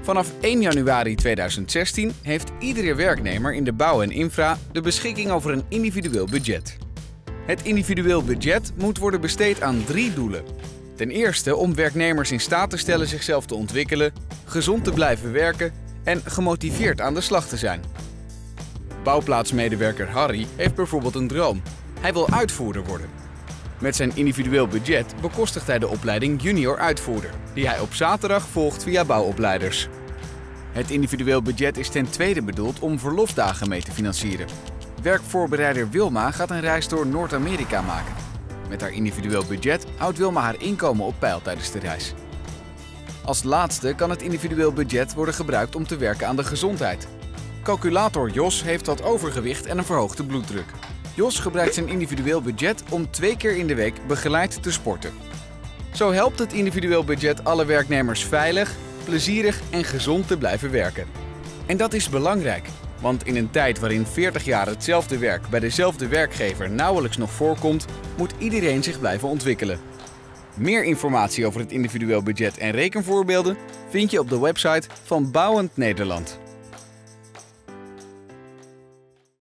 Vanaf 1 januari 2016 heeft iedere werknemer in de bouw en infra de beschikking over een individueel budget. Het individueel budget moet worden besteed aan 3 doelen. Ten eerste om werknemers in staat te stellen zichzelf te ontwikkelen, gezond te blijven werken en gemotiveerd aan de slag te zijn. Bouwplaatsmedewerker Harry heeft bijvoorbeeld een droom. Hij wil uitvoerder worden. Met zijn individueel budget bekostigt hij de opleiding junior uitvoerder, die hij op zaterdag volgt via bouwopleiders. Het individueel budget is ten tweede bedoeld om verlofdagen mee te financieren. Werkvoorbereider Wilma gaat een reis door Noord-Amerika maken. Met haar individueel budget houdt Wilma haar inkomen op peil tijdens de reis. Als laatste kan het individueel budget worden gebruikt om te werken aan de gezondheid. Calculator Jos heeft wat overgewicht en een verhoogde bloeddruk. Jos gebruikt zijn individueel budget om 2 keer in de week begeleid te sporten. Zo helpt het individueel budget alle werknemers veilig, plezierig en gezond te blijven werken. En dat is belangrijk, want in een tijd waarin 40 jaar hetzelfde werk bij dezelfde werkgever nauwelijks nog voorkomt, moet iedereen zich blijven ontwikkelen. Meer informatie over het individueel budget en rekenvoorbeelden vind je op de website van Bouwend Nederland.